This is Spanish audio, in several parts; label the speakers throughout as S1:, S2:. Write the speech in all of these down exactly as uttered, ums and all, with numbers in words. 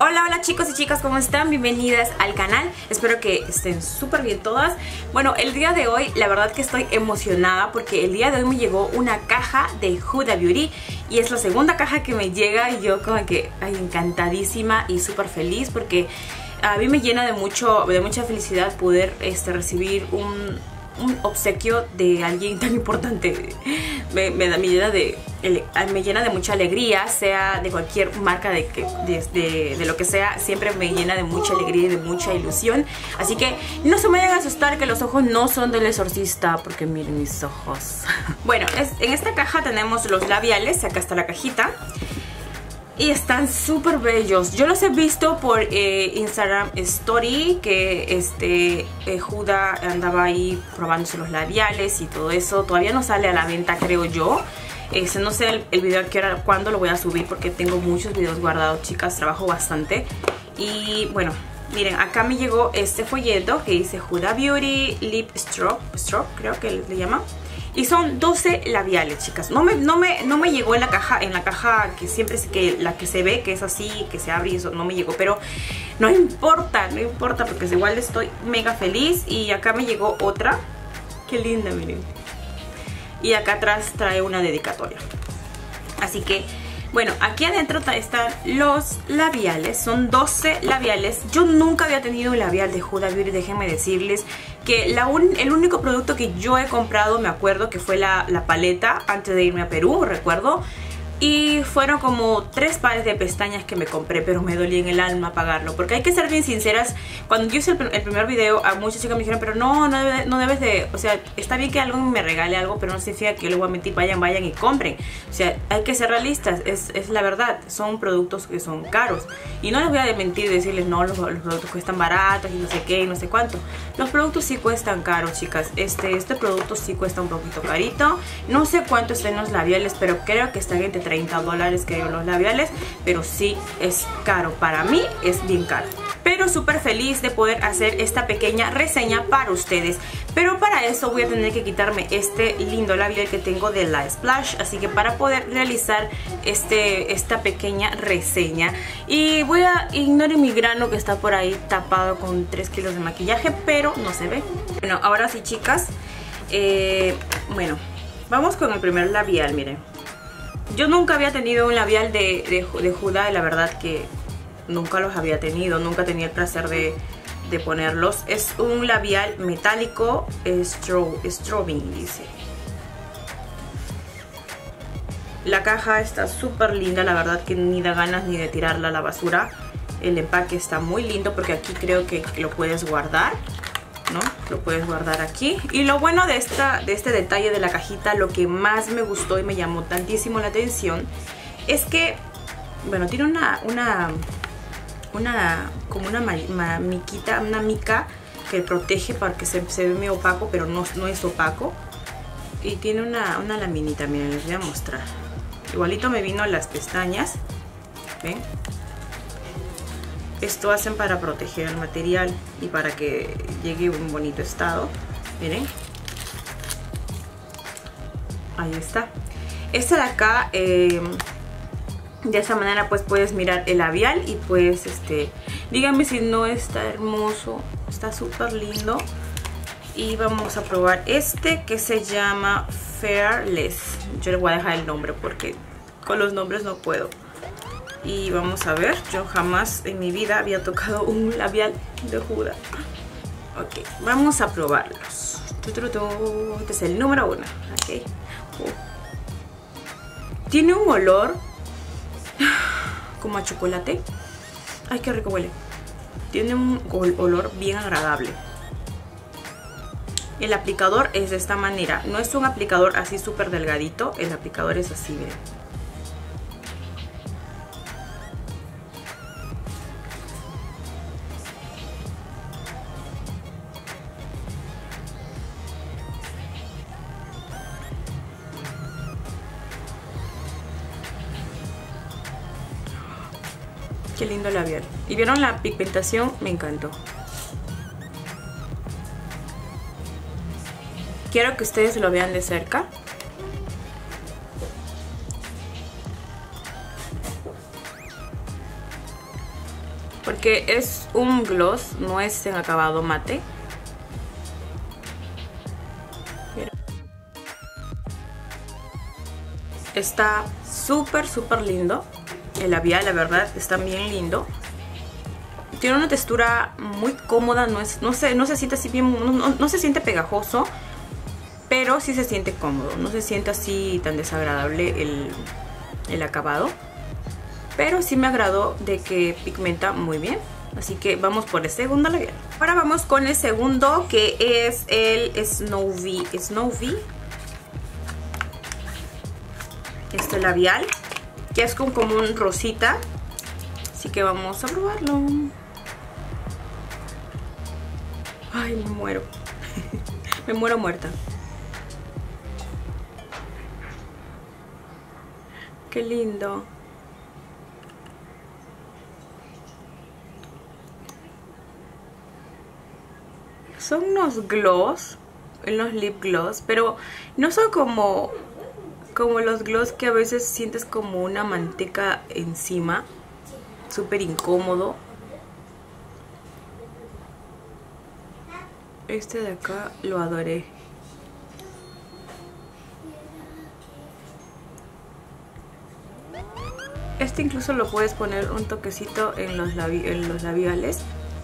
S1: Hola, hola chicos y chicas, ¿cómo están? Bienvenidas al canal. Espero que estén súper bien todas. Bueno, el día de hoy la verdad que estoy emocionada porque el día de hoy me llegó una caja de Huda Beauty y es la segunda caja que me llega y yo como que ay, encantadísima y súper feliz porque a mí me llena de mucho de mucha felicidad poder este, recibir un, un obsequio de alguien tan importante. Me, me, me, llena de, me llena de mucha alegría, sea de cualquier marca, de, de, de, de lo que sea, siempre me llena de mucha alegría y de mucha ilusión. Así que no se me vayan a asustar que los ojos no son del exorcista, porque miren mis ojos. Bueno, es, en esta caja tenemos los labiales, acá está la cajita. Y están súper bellos. Yo los he visto por eh, Instagram Story, que este eh, Huda andaba ahí probándose los labiales y todo eso. Todavía no sale a la venta, creo yo. Este, no sé el, el video que era, cuándo lo voy a subir, porque tengo muchos videos guardados, chicas. Trabajo bastante. Y bueno, miren, acá me llegó este folleto que dice Huda Beauty Lip Stroke, Stroke creo que le llaman. Y son doce labiales, chicas. No me, no me, no me llegó en la caja, en la caja que siempre es que la que se ve, que es así, que se abre y eso, no me llegó. Pero no importa, no importa, porque igual estoy mega feliz. Y acá me llegó otra. Qué linda, miren. Y acá atrás trae una dedicatoria. Así que, bueno, aquí adentro están los labiales. Son doce labiales. Yo nunca había tenido un labial de Huda Beauty, déjenme decirles que la un, el único producto que yo he comprado, me acuerdo que fue la, la paleta antes de irme a Perú, recuerdo. Y fueron como tres pares de pestañas que me compré, pero me dolía en el alma pagarlo. Porque hay que ser bien sinceras, cuando yo hice el, el primer video, a muchas chicas me dijeron, pero no, no, debe, no debes de... O sea, está bien que alguien me regale algo, pero no significa que yo les voy a mentir, vayan, vayan y compren. O sea, hay que ser realistas, es, es la verdad. Son productos que son caros. Y no les voy a mentir y decirles, no, los, los productos cuestan baratos y no sé qué y no sé cuánto. Los productos sí cuestan caros, chicas. Este, este producto sí cuesta un poquito carito. No sé cuánto están los labiales, pero creo que están entre treinta dólares que los labiales, pero sí es caro. Para mí es bien caro, pero súper feliz de poder hacer esta pequeña reseña para ustedes. Pero para eso voy a tener que quitarme este lindo labial que tengo de la Splash, así que para poder realizar este, esta pequeña reseña, y voy a ignorar mi grano que está por ahí tapado con tres kilos de maquillaje, pero no se ve. Bueno, ahora sí, chicas, eh, bueno, vamos con el primer labial. Miren, yo nunca había tenido un labial de, de, de Huda, y la verdad que nunca los había tenido, nunca tenía el placer de, de ponerlos. Es un labial metálico, stro, strobing dice. La caja está súper linda, la verdad que ni da ganas ni de tirarla a la basura. El empaque está muy lindo porque aquí creo que lo puedes guardar, ¿no? Lo puedes guardar aquí. Y lo bueno de, esta, de este detalle de la cajita, lo que más me gustó y me llamó tantísimo la atención, es que, bueno, tiene una, una, una como una ma, ma, miquita, una mica que protege para que se, se ve medio opaco, pero no, no es opaco. Y tiene una, una laminita, miren, les voy a mostrar. Igualito me vino las pestañas, ¿ven? Esto hacen para proteger el material y para que llegue en un bonito estado. Miren. Ahí está. Esta de acá, eh, de esa manera pues puedes mirar el labial y pues este, díganme si no está hermoso. Está súper lindo. Y vamos a probar este que se llama Fearless. Yo le voy a dejar el nombre porque con los nombres no puedo. Y vamos a ver, yo jamás en mi vida había tocado un labial de Huda. Ok, vamos a probarlos. Este es el número uno. Okay. Uh. Tiene un olor como a chocolate. Ay, qué rico huele. Tiene un olor bien agradable. El aplicador es de esta manera. No es un aplicador así súper delgadito. El aplicador es así, miren. Qué lindo labial. ¿Y vieron la pigmentación? Me encantó. Quiero que ustedes lo vean de cerca. porque es un gloss, no es en acabado mate. Está súper súper lindo. El labial, la verdad, está bien lindo. Tiene una textura muy cómoda, no, es, no, se, no se siente así bien, no, no, no se siente pegajoso, pero sí se siente cómodo. No se siente así tan desagradable el, el acabado, pero sí me agradó de que pigmenta muy bien. Así que vamos por el segundo labial. Ahora vamos con el segundo, que es el Snowy. Snowy. Este labial, que es con como un rosita. Así que vamos a probarlo. Ay, me muero. Me muero muerta. Qué lindo. Son unos gloss, unos lip gloss, pero no son como, como los gloss que a veces sientes como una manteca encima. Súper incómodo. Este de acá lo adoré. Este incluso lo puedes poner un toquecito en los, labi en los labiales.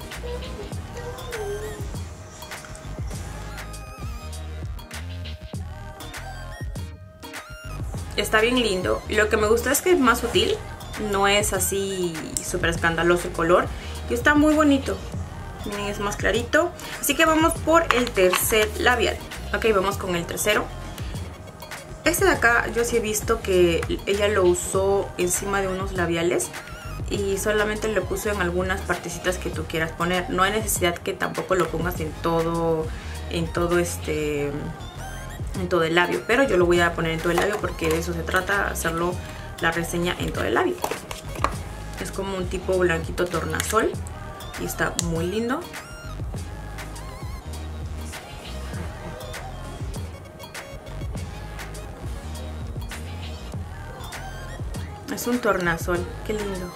S1: Está bien lindo. Lo que me gusta es que es más sutil. No es así súper escandaloso el color. Y está muy bonito. Miren, es más clarito. Así que vamos por el tercer labial. Ok, vamos con el tercero. Este de acá yo sí he visto que ella lo usó encima de unos labiales. Y solamente lo puso en algunas partecitas que tú quieras poner. No hay necesidad que tampoco lo pongas en todo, en todo este... en todo el labio, pero yo lo voy a poner en todo el labio porque de eso se trata, hacerlo la reseña en todo el labio. Es como un tipo blanquito tornasol y está muy lindo. Es un tornasol, qué lindo.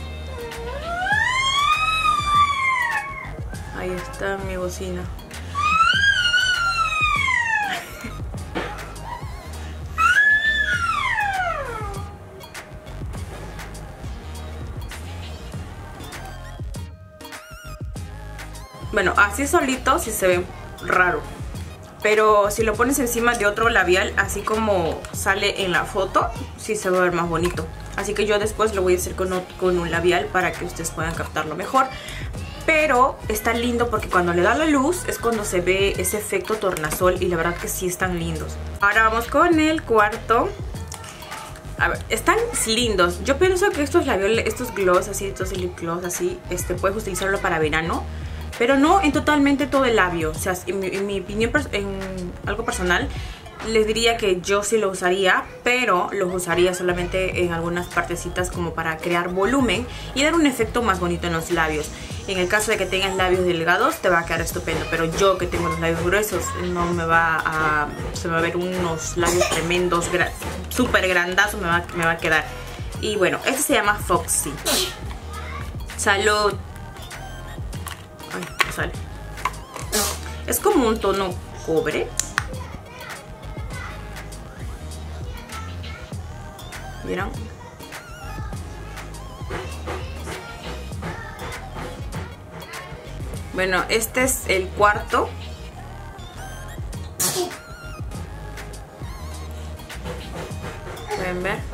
S1: Ahí está mi bocina. Bueno, así solito sí se ve raro, pero si lo pones encima de otro labial, así como sale en la foto, sí se va a ver más bonito. Así que yo después lo voy a hacer con, con un labial para que ustedes puedan captarlo mejor. Pero está lindo porque cuando le da la luz es cuando se ve ese efecto tornasol y la verdad que sí están lindos. Ahora vamos con el cuarto. A ver, están lindos. Yo pienso que estos labiales, estos gloss así, estos lip gloss así, este, puedes utilizarlo para verano. Pero no en totalmente todo el labio. O sea, en mi, en mi opinión, en algo personal, les diría que yo sí lo usaría, pero los usaría solamente en algunas partecitas como para crear volumen y dar un efecto más bonito en los labios. En el caso de que tengas labios delgados, te va a quedar estupendo, pero yo que tengo los labios gruesos, no me va a... se me va a ver unos labios tremendos, gra, súper grandazos, me va, me va a quedar. Y bueno, este se llama Foxy. Salud. Ay, no sale. Es como un tono cobre. ¿Vieron? Bueno, este es el cuarto. Pueden ver.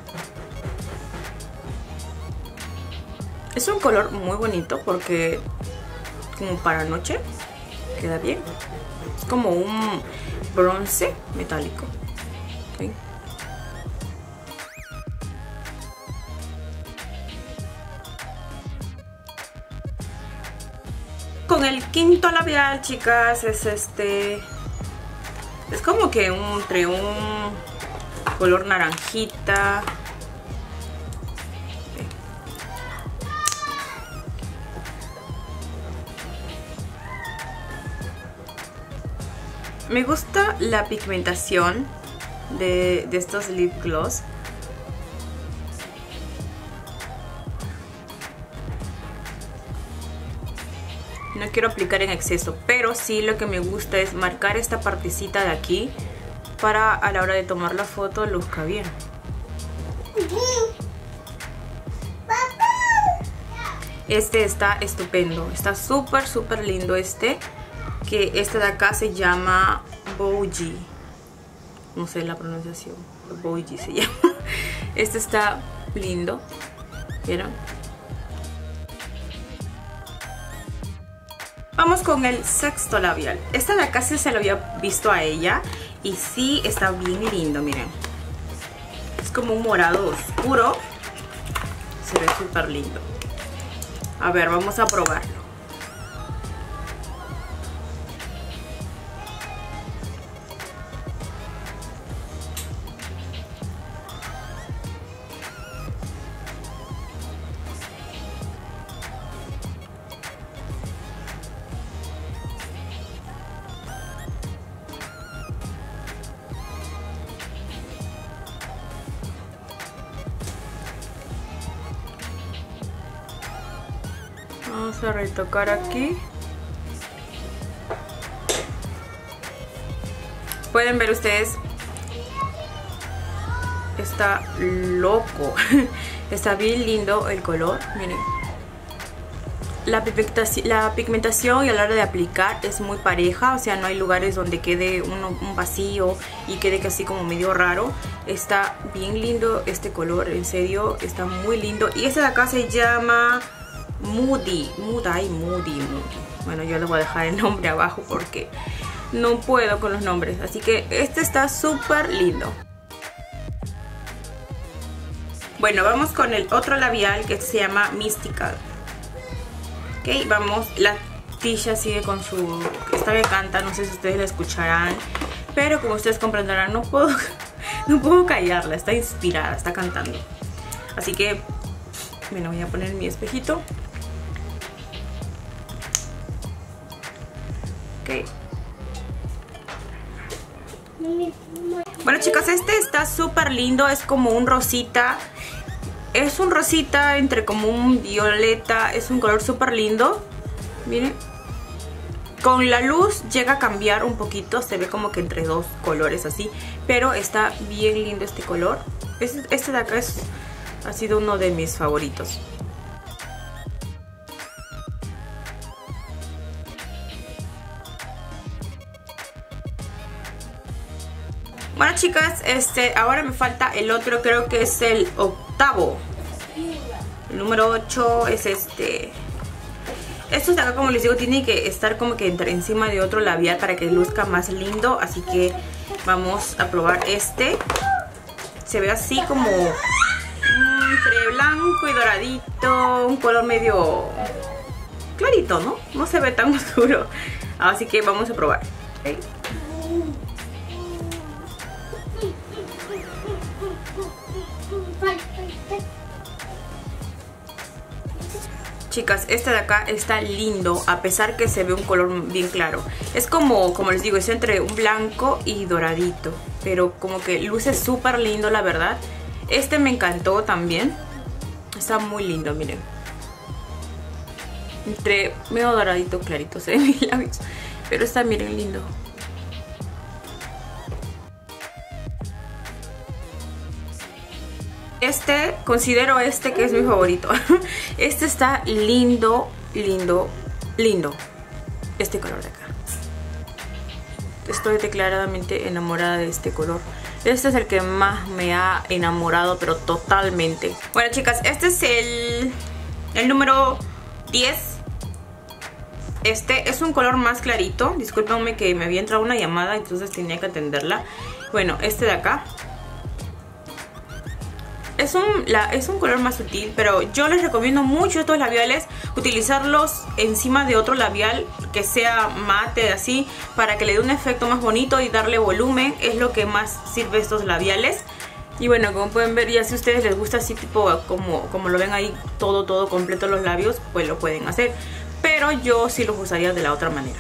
S1: Es un color muy bonito porque como para noche queda bien. Es como un bronce metálico. ¿Sí? Con el quinto labial, chicas, es este... es como que un, entre un color naranjita. Me gusta la pigmentación de, de estos lip gloss. No quiero aplicar en exceso, pero sí lo que me gusta es marcar esta partecita de aquí para a la hora de tomar la foto luzca bien. Este está estupendo, está súper súper lindo este, que este de acá se llama Bougie, no sé la pronunciación, Bougie se llama. Este está lindo, ¿vieron? Vamos con el sexto labial. Este de acá sí se lo había visto a ella y sí está bien lindo, miren. Es como un morado oscuro, se ve súper lindo. A ver, vamos a probarlo. Vamos a retocar aquí. Pueden ver ustedes, está loco. Está bien lindo el color, miren. La pigmentación, la pigmentación y a la hora de aplicar es muy pareja, o sea, no hay lugares donde quede un, un vacío y quede casi como medio raro. Está bien lindo este color, en serio, está muy lindo. Y este de acá se llama Moody, Moody, Moody, Moody. Bueno, yo les voy a dejar el nombre abajo porque no puedo con los nombres. Así que este está súper lindo. Bueno, vamos con el otro labial que se llama Mystical. Ok, vamos, la Tisha sigue con su... Esta me encanta, no sé si ustedes la escucharán, pero como ustedes comprenderán, no puedo, no puedo callarla, está inspirada, está cantando. Así que, bueno, voy a poner mi espejito. Ok. Bueno, chicas, este está súper lindo, es como un rosita. Es un rosita entre como un violeta, es un color súper lindo. Miren, con la luz llega a cambiar un poquito, se ve como que entre dos colores así, pero está bien lindo este color. Este, este de acá es, ha sido uno de mis favoritos. Bueno, chicas, este, ahora me falta el otro, creo que es el octavo. El número ocho es este. Estos de acá, como les digo, tienen que estar como que entre encima de otro labial para que luzca más lindo. Así que vamos a probar este. Se ve así como entre blanco y doradito, un color medio clarito, ¿no? No se ve tan oscuro. Así que vamos a probar. ¿Okay? Chicas, este de acá está lindo, a pesar que se ve un color bien claro. Es como, como les digo, es entre un blanco y doradito, pero como que luce súper lindo, la verdad. Este me encantó también. Está muy lindo, miren. Entre medio doradito, clarito se ven mis labios, pero está, miren, lindo. Este, considero este que es mi favorito. Este está lindo, lindo, lindo. Este color de acá. Estoy declaradamente enamorada de este color. Este es el que más me ha enamorado, pero totalmente. Bueno, chicas, este es el, el número diez. Este es un color más clarito. Discúlpenme que me había entrado una llamada, entonces tenía que atenderla. Bueno, este de acá. Es un, la, es un color más sutil, pero yo les recomiendo mucho estos labiales, utilizarlos encima de otro labial que sea mate así, para que le dé un efecto más bonito y darle volumen. Es lo que más sirve estos labiales. Y bueno, como pueden ver, ya si a ustedes les gusta así tipo como, como lo ven ahí, todo, todo completo los labios, pues lo pueden hacer. Pero yo sí los usaría de la otra manera.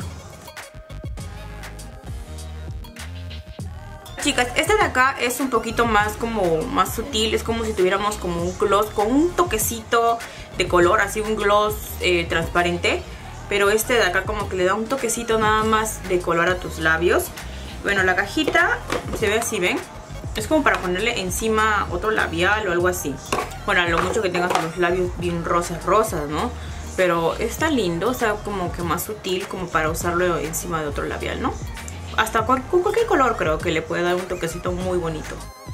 S1: Chicas, este de acá es un poquito más como más sutil, es como si tuviéramos como un gloss con un toquecito de color, así un gloss eh, transparente. pero este de acá como que le da un toquecito nada más de color a tus labios. Bueno, la cajita se ve así, ¿ven? Es como para ponerle encima otro labial o algo así. Bueno, a lo mucho que tengas los labios bien rosas, rosas, ¿no? Pero está lindo, o sea, como que más sutil como para usarlo encima de otro labial, ¿no? Hasta con cualquier color creo que le puede dar un toquecito muy bonito.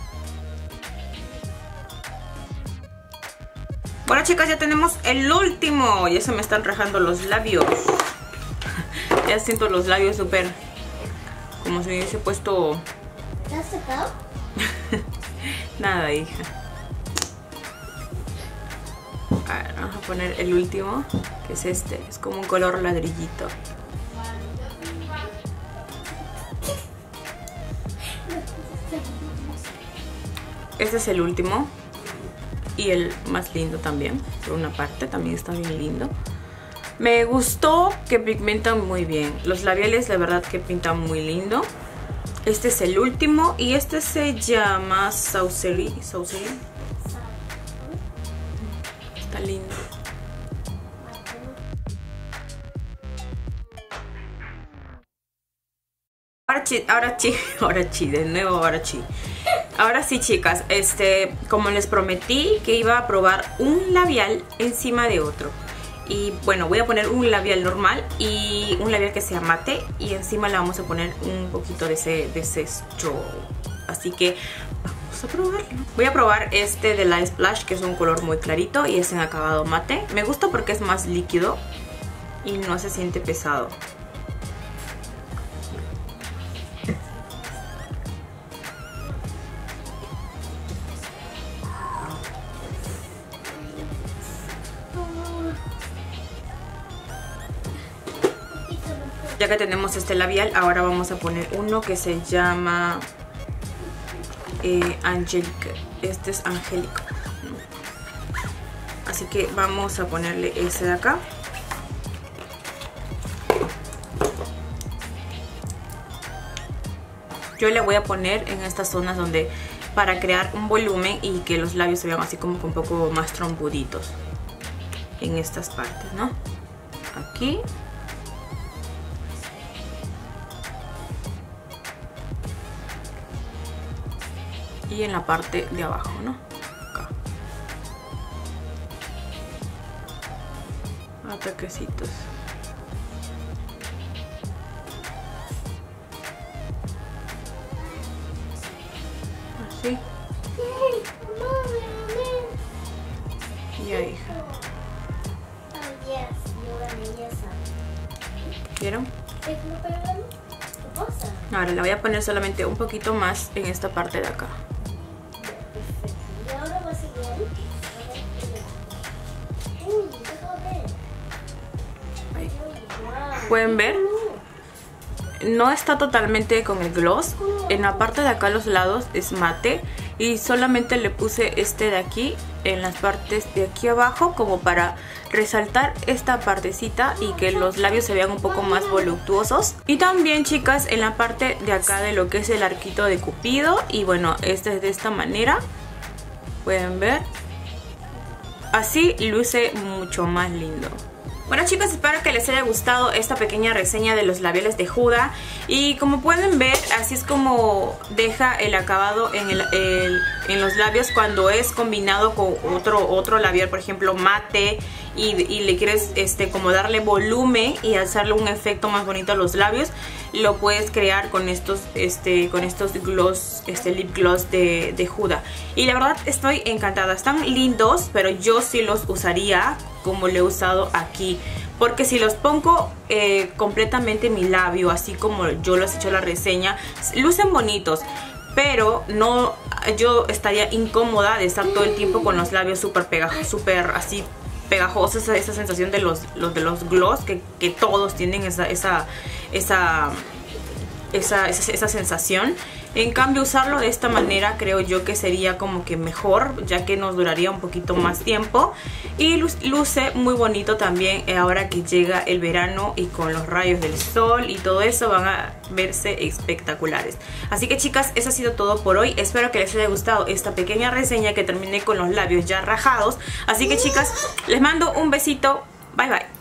S1: Bueno, chicas, ya tenemos el último. Ya se me están rajando los labios. Ya siento los labios súper... como si me hubiese puesto...
S2: ¿Te has secado?
S1: Nada, hija. A ver, vamos a poner el último, que es este. Es como un color ladrillito. Este es el último. Y el más lindo también. Por una parte, también está bien lindo. Me gustó que pigmentan muy bien. Los labiales, la verdad que pintan muy lindo. Este es el último. Y este se llama Saucery. Saucery. Está lindo. Ahora sí, ahora sí, ahora sí, de nuevo ahora sí. Ahora sí, chicas, este, como les prometí que iba a probar un labial encima de otro. Y bueno, voy a poner un labial normal y un labial que sea mate. Y encima le vamos a poner un poquito de ese, de ese straw. Así que vamos a probarlo. Voy a probar este de la Splash, que es un color muy clarito y es en acabado mate. Me gusta porque es más líquido y no se siente pesado. Ya que tenemos este labial, ahora vamos a poner uno que se llama eh, Angelica. Este es Angélico. Así que vamos a ponerle ese de acá. Yo le voy a poner en estas zonas donde, para crear un volumen y que los labios se vean así como un poco más trompuditos. En estas partes, ¿no? Aquí. Y en la parte de abajo, ¿no? Acá. Ataquecitos. Así. Y ahí, hija. ¿Vieron? Ahora la voy a poner solamente un poquito más en esta parte de acá. Ahí. ¿Pueden ver? No está totalmente con el gloss. En la parte de acá a los lados es mate. Y solamente le puse este de aquí en las partes de aquí abajo, como para resaltar esta partecita y que los labios se vean un poco más voluptuosos. Y también, chicas, en la parte de acá de lo que es el arquito de Cupido. Y bueno, este es de esta manera. Pueden ver. Así luce mucho más lindo. Bueno, chicos, espero que les haya gustado esta pequeña reseña de los labiales de Huda. Y como pueden ver, así es como deja el acabado en, el, el, en los labios cuando es combinado con otro, otro labial, por ejemplo, mate. Y, y le quieres este, como darle volumen y hacerle un efecto más bonito a los labios, lo puedes crear con estos, este, con estos gloss, este lip gloss de, de Huda. Y la verdad estoy encantada, están lindos, pero yo sí los usaría como lo he usado aquí. Porque si los pongo eh, completamente en mi labio, así como yo los he hecho la reseña, lucen bonitos. Pero no, yo estaría incómoda de estar todo el tiempo con los labios súper pegajosos, súper así pegajosos, esa, esa sensación de los, los de los gloss que, que todos tienen esa esa, esa esa esa esa sensación. En cambio, usarlo de esta manera creo yo que sería como que mejor, ya que nos duraría un poquito más tiempo. Y luce muy bonito también ahora que llega el verano y con los rayos del sol y todo eso van a verse espectaculares. Así que, chicas, eso ha sido todo por hoy. Espero que les haya gustado esta pequeña reseña que terminé con los labios ya rajados. Así que, chicas, les mando un besito. Bye bye.